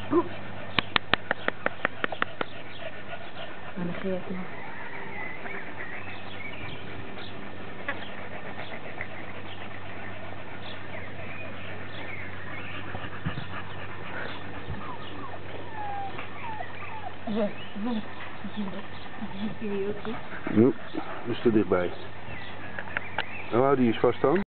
Maar dan geef je nog. Joep, dus te dichtbij. Hoe hou die eens vast dan?